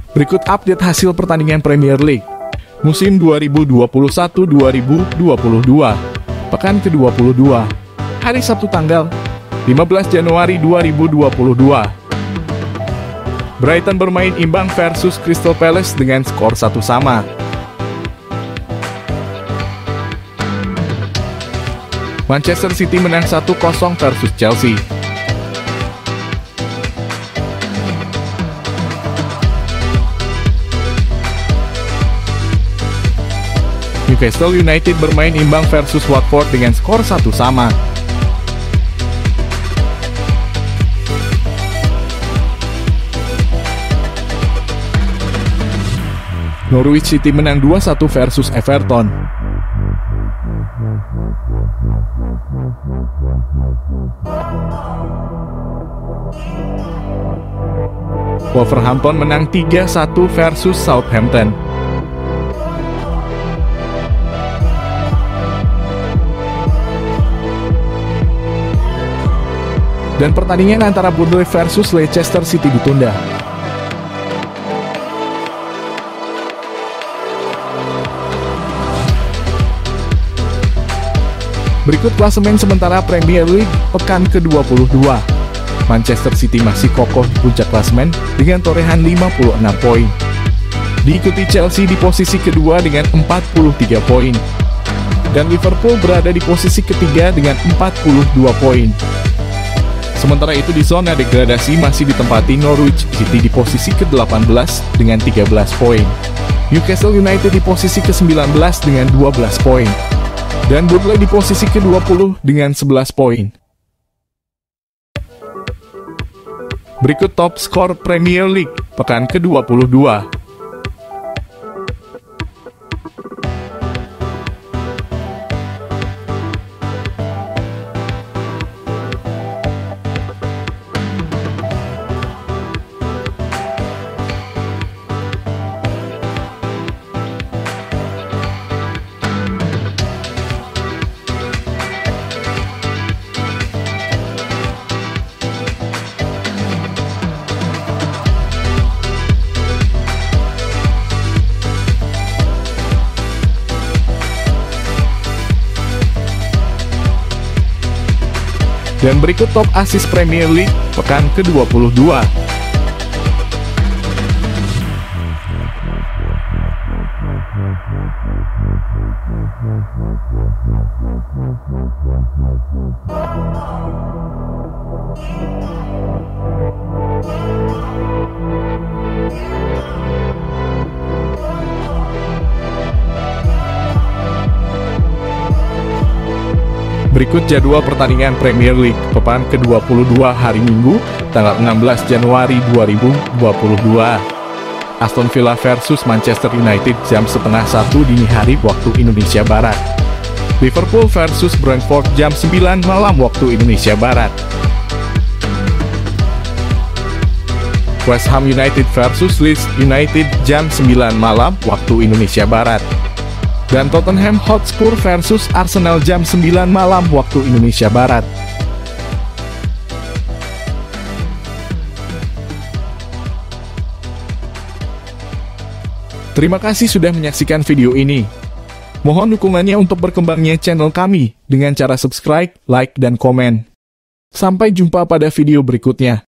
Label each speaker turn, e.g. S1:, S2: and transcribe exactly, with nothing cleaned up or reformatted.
S1: Berikut update hasil pertandingan Premier League musim dua ribu dua puluh satu dua ribu dua puluh dua, pekan ke dua puluh dua, hari Sabtu tanggal lima belas Januari dua ribu dua puluh dua. Brighton bermain imbang versus Crystal Palace dengan skor satu sama. Manchester City menang satu kosong versus Chelsea. Newcastle United bermain imbang versus Watford dengan skor satu sama. Norwich City menang dua satu versus Everton. Wolverhampton menang tiga satu versus Southampton. Dan pertandingan antara Burnley versus Leicester City ditunda. Berikut klasemen sementara Premier League pekan ke dua puluh dua. Manchester City masih kokoh di puncak klasemen dengan torehan lima puluh enam poin. Diikuti Chelsea di posisi kedua dengan empat puluh tiga poin. Dan Liverpool berada di posisi ketiga dengan empat puluh dua poin. Sementara itu di zona degradasi masih ditempati Norwich City di posisi ke delapan belas dengan tiga belas poin. Newcastle United di posisi ke sembilan belas dengan dua belas poin. Dan Burnley di posisi ke dua puluh dengan sebelas poin. Berikut top skor Premier League pekan ke dua puluh dua. Dan berikut top assist Premier League pekan ke dua puluh dua. Berikut jadwal pertandingan Premier League pekan ke dua puluh dua hari Minggu, tanggal enam belas Januari dua ribu dua puluh dua. Aston Villa versus Manchester United jam setengah satu dini hari waktu Indonesia Barat. Liverpool versus Brentford jam sembilan malam waktu Indonesia Barat. West Ham United versus Leeds United jam sembilan malam waktu Indonesia Barat. Dan Tottenham Hotspur versus Arsenal jam sembilan malam waktu Indonesia Barat. Terima kasih sudah menyaksikan video ini. Mohon dukungannya untuk berkembangnya channel kami dengan cara subscribe, like, dan komen. Sampai jumpa pada video berikutnya.